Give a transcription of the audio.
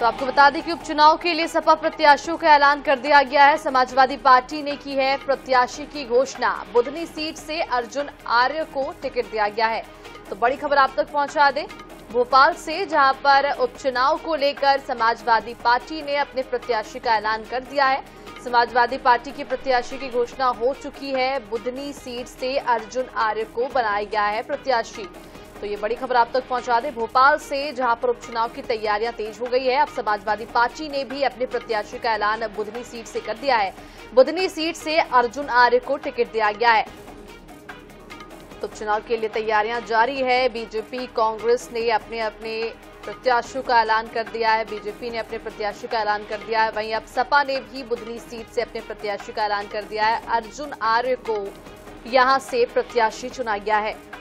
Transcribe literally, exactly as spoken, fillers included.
तो आपको बता दें कि उपचुनाव के लिए सपा प्रत्याशियों का ऐलान कर दिया गया है। समाजवादी पार्टी ने की है प्रत्याशी की घोषणा। बुधनी सीट से अर्जुन आर्य को टिकट दिया गया है। तो बड़ी खबर आप तक पहुंचा दें भोपाल से, जहां पर उपचुनाव को लेकर समाजवादी पार्टी ने अपने प्रत्याशी का ऐलान कर दिया है। समाजवादी पार्टी की प्रत्याशी की घोषणा हो चुकी है। बुधनी सीट से अर्जुन आर्य को बनाया गया है प्रत्याशी। तो ये बड़ी खबर आप तक पहुंचा दें भोपाल से, जहां पर उपचुनाव की तैयारियां तेज हो गई है। अब समाजवादी पार्टी ने भी अपने प्रत्याशी का ऐलान बुधनी सीट से कर दिया है। बुधनी सीट से अर्जुन आर्य को टिकट दिया गया है। तो उपचुनाव के लिए तैयारियां जारी है। बीजेपी, कांग्रेस ने अपने अपने प्रत्याशियों का ऐलान कर दिया है। बीजेपी ने अपने प्रत्याशी का ऐलान कर दिया है। वहीं अब सपा ने भी बुधनी सीट से अपने प्रत्याशी का ऐलान कर दिया है। अर्जुन आर्य को यहां से प्रत्याशी चुना गया है।